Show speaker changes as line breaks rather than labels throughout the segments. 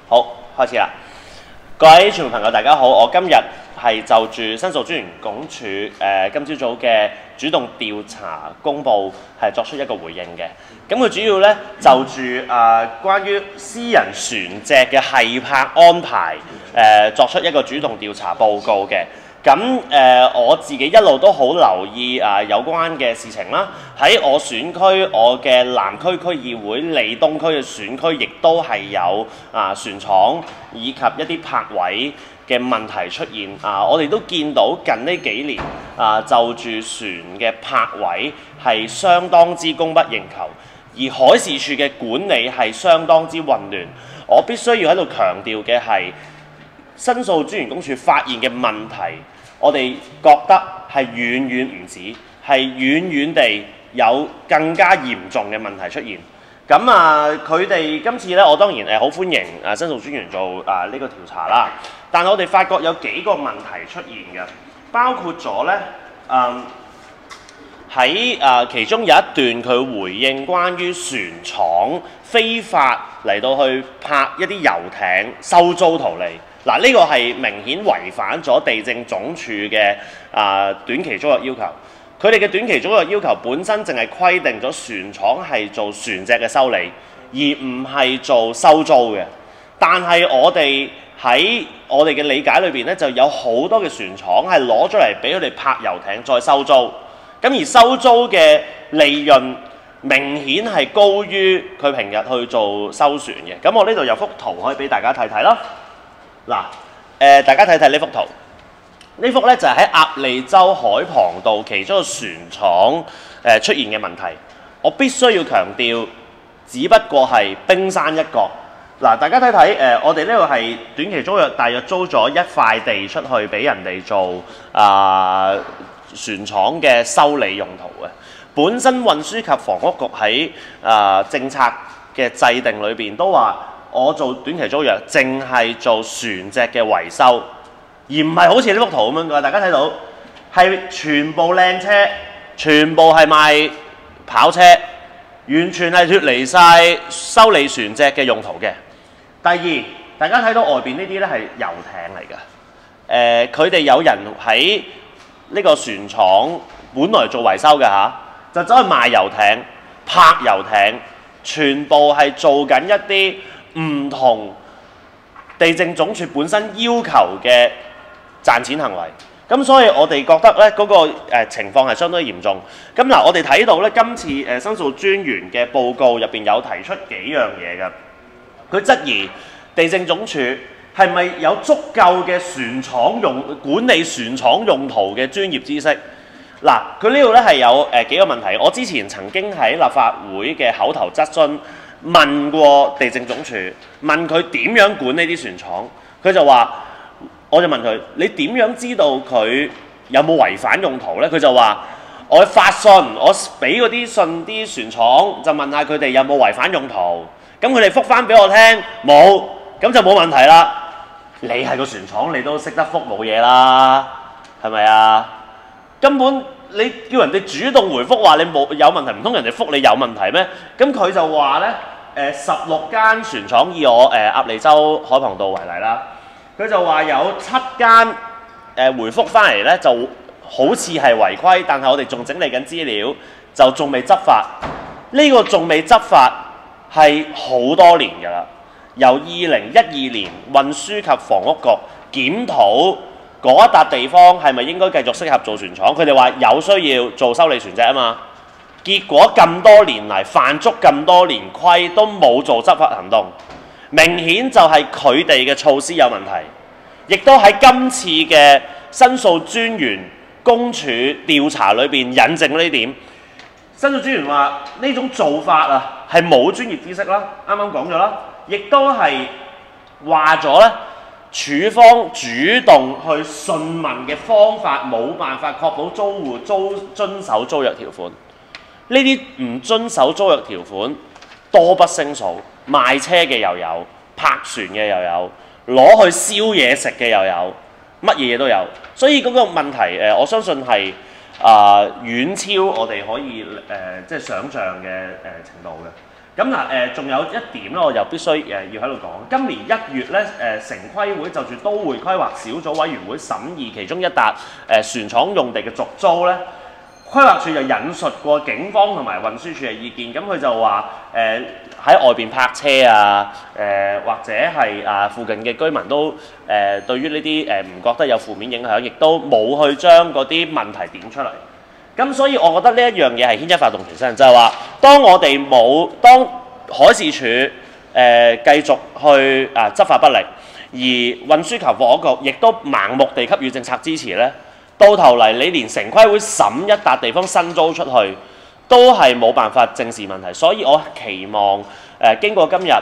好，開始啦！各位傳媒朋友，大家好，我今日係就住申訴專員公署今朝早嘅主動調查公佈係作出一個回應嘅。咁佢主要咧就住關於私人船隻嘅繫泊安排作出一個主動調查報告嘅。咁我自己一路都好留意有關嘅事情啦。喺我選區，我嘅南區區議會利東區嘅選區，亦都係有船廠以及一啲泊位嘅問題出現。我哋都見到近呢幾年就住船嘅泊位係相當之供不應求，而海事處嘅管理係相當之混亂。我必須要喺度強調嘅係，申訴專員公署發現嘅問題，我哋覺得係遠遠唔止，係遠遠地有更加嚴重嘅問題出現。咁佢哋今次咧，我當然好歡迎申訴專員做呢個調查啦。但係我哋發覺有幾個問題出現嘅，包括咗咧喺其中有一段佢回應關於船廠非法嚟到去泊一啲遊艇收租圖利。嗱，呢個係明顯違反咗地政總署嘅短期租約要求。佢哋嘅短期租約要求本身淨係規定咗船廠係做船隻嘅修理，而唔係做收租嘅。但係我哋喺我哋嘅理解裏邊咧，就有好多嘅船廠係攞咗嚟俾佢哋泊遊艇再收租。咁而收租嘅利潤明顯係高於佢平日去做收船嘅。咁我呢度有幅圖可以俾大家睇睇啦。嗱，大家睇睇呢幅圖，呢幅咧就係喺鴨脷洲海傍道其中一個船廠出現嘅問題。我必須要強調，只不過係冰山一角。嗱，大家睇睇我哋呢度係短期租約，大約租咗一塊地出去俾人哋做船廠嘅修理用途嘅。本身運輸及房屋局喺政策嘅制定裏邊都話，我做短期租約，淨係做船隻嘅維修，而唔係好似呢幅圖咁樣嘅。大家睇到係全部靚車，全部係賣跑車，完全係脫離晒修理船隻嘅用途嘅。第二，大家睇到外邊呢啲咧係遊艇嚟嘅。佢哋有人喺呢個船廠本來做維修嘅就走去賣遊艇、泊遊艇，全部係做緊一啲唔同地政總署本身要求嘅賺錢行為。咁所以我哋覺得咧嗰個情況係相當嚴重。咁嗱，我哋睇到咧今次申訴專員嘅報告入邊有提出幾樣嘢嘅。佢質疑地政總署係咪有足夠嘅船廠管理船廠用途嘅專業知識？嗱，佢呢度咧係有幾個問題。我之前曾經喺立法會嘅口頭質詢問過地政總署，問佢點樣管呢啲船廠，佢就話，我就問佢：你點樣知道佢有冇違反用途呢？佢就話：我發信，我俾嗰啲信啲船廠，就問下佢哋有冇違反用途。咁佢哋覆翻俾我聽冇，咁就冇問題啦。你係個船廠，你都識得覆冇嘢啦，係咪啊？根本你叫人哋主動回覆話你有問題，唔通人哋覆你有問題咩？咁佢就話咧，16間船廠以我鴨脷洲海傍道為例啦，佢就話有7間回覆翻嚟咧，就好似係違規，但係我哋仲整理緊資料，就仲未執法。呢個仲未執法係好多年㗎啦，由2012年運輸及房屋局檢討嗰一笪地方係咪應該繼續適合做船廠，佢哋話有需要做修理船隻啊嘛。結果咁多年嚟犯足咁多年規都冇做執法行動，明顯就係佢哋嘅措施有問題，亦都喺今次嘅申訴專員公署調查裏邊引證呢點。申訴專員話呢種做法係冇專業知識啦，啱啱講咗啦，亦都係話咗咧，處方主動去詢問嘅方法冇辦法確保租戶遵守租約條款。呢啲唔遵守租約條款多不勝數，賣車嘅又有，泊船嘅又有，攞去燒嘢食嘅又有，乜嘢都有。所以嗰個問題我相信係遠超我哋可以即係想像嘅程度嘅。 咁嗱仲有一點咧，我又必須要喺度講。今年1月咧城規會就住都會規劃小組委員會審議其中一笪船廠用地嘅續租咧，規劃處就引述過警方同埋運輸署嘅意見，咁佢就話喺外邊泊車啊，或者係附近嘅居民都對於呢啲唔覺得有負面影響，亦都冇去將嗰啲問題點出嚟。咁所以我覺得呢一樣嘢係牽一發動全身，就係話當海事處繼續去執法不力，而運輸及房屋局亦都盲目地給予政策支持咧，到頭嚟你連城規會審一笪地方新租出去，都係冇辦法正視問題。所以我期望經過今日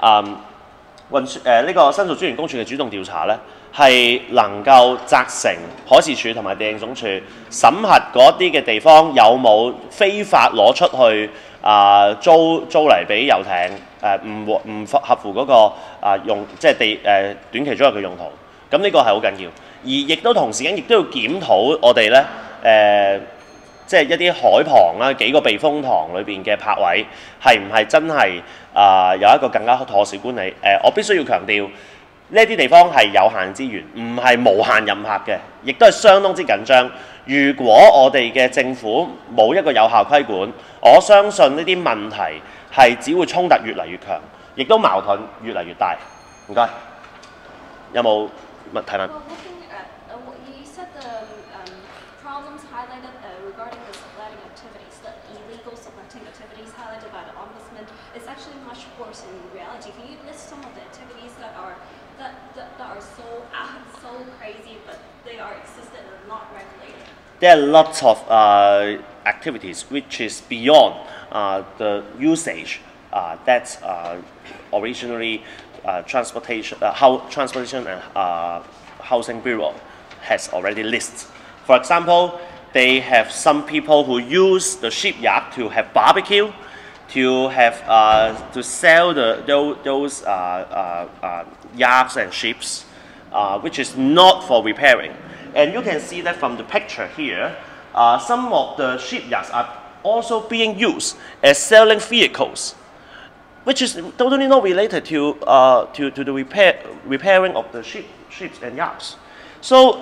呢個申訴專員公署嘅主動調查咧，係能夠責成海事處同埋地政總署審核嗰啲嘅地方有冇非法攞出去租嚟俾遊艇，唔合乎嗰個即係短期租約嘅用途。咁呢個係好緊要，而亦都同時間亦都要檢討我哋咧即係一啲海旁啦，幾個避風塘裏邊嘅泊位係唔係真係有一個更加妥善管理？我必須要強調。呢啲地方係有限資源，唔係無限任泊嘅，亦都係相當之緊張。如果我哋嘅政府冇一個有效規管，我相信呢啲問題係只會衝突越嚟越強，亦都矛盾越嚟越大。唔該，有冇提問？There are lots of activities which is beyond the usage that originally transportation and housing bureau has already listed. For example, they have some people who use the shipyard to have barbecue, to sell those yachts and ships, which is not for repairing. And you can see that from the picture here, some of the shipyards are also being used as selling vehicles, which is totally not related to the repairing of the ships and yachts. So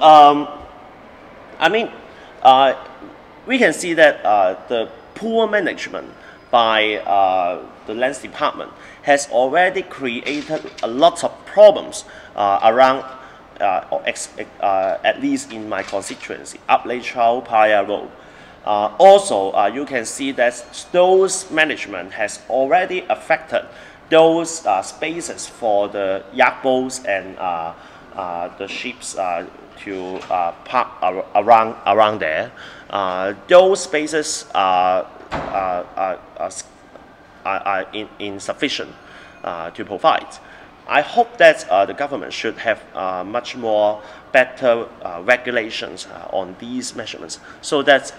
we can see that the poor management by the Lands Department has already created a lot of problems around. At least in my constituency, Up Lake Chau Paya Road. Also, you can see that those management has already affected those spaces for the yacht boats and the ships to park around there. Those spaces are insufficient to provide. I hope that the government should have much more better regulations on these measurements, so that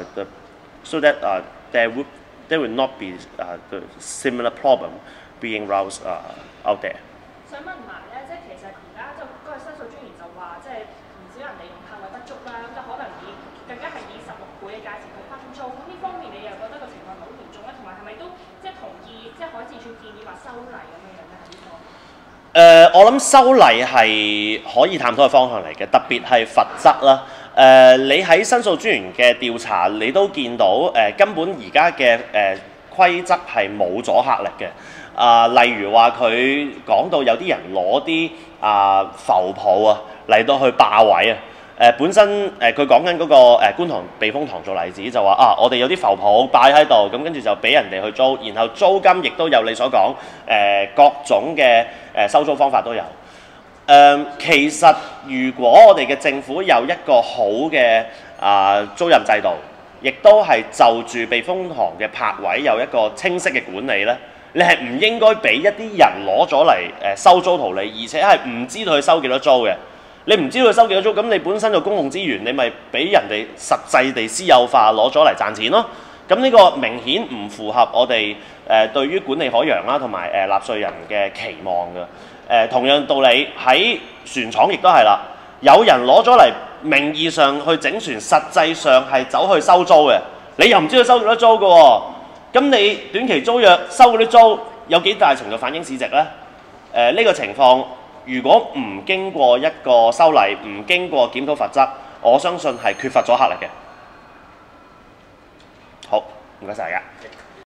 there will not be the similar problem being roused out there.
想問埋咧，即係其實而家就嗰個申訴專員就話，即係唔少人利用泊位不足啦，咁就可能更加係以16倍嘅價錢去分租。咁呢方面你又覺得個情況係咪好嚴重咧？同埋係咪都即係同意即係海事處建議話修例咁樣樣咧？喺呢方面？
我諗修例係可以探討嘅方向嚟嘅，特別係罰則啦。你喺申訴專員嘅調查，你都見到根本而家嘅規則係冇阻嚇力嘅。例如話佢講到有啲人攞啲浮泡嚟到去霸位本身佢講緊嗰個觀塘避風塘做例子，就話我哋有啲浮泡擺喺度，咁跟住就俾人哋去租，然後租金亦都有你所講各種嘅收租方法都有。其實如果我哋嘅政府有一個好嘅租賃制度，亦都係就住避風塘嘅泊位有一個清晰嘅管理咧，你係唔應該俾一啲人攞咗嚟收租圖利，而且係唔知道佢收幾多租嘅。你唔知道佢收幾多租，咁你本身嘅公共資源，你咪俾人哋實際地私有化攞咗嚟賺錢咯。咁呢個明顯唔符合我哋對於管理海洋啦同埋納稅人嘅期望嘅。同樣道理喺船廠亦都係啦，有人攞咗嚟名義上去整船，實際上係走去收租嘅，你又唔知佢收幾多租嘅喎。 咁你短期租約收嗰啲租有幾大程度反映市值呢？呢個情況如果唔經過一個修例，唔經過檢討罰則，我相信係缺乏咗阻嚇力嘅。好，唔該晒大家。